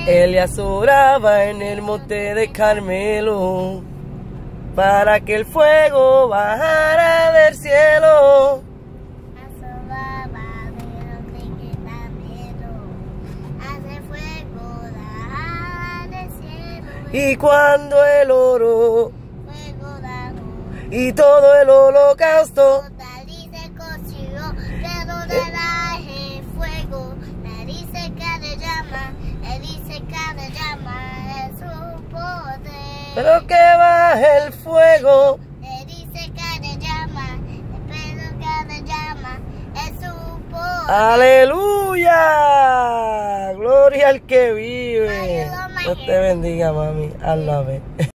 Elías oraba en el monte de Carmelo para que el fuego bajara del cielo. Y cuando él oró y todo el holocausto pero que baje el fuego, aleluya, gloria al que vive. Dios te bendiga, mami, I love it.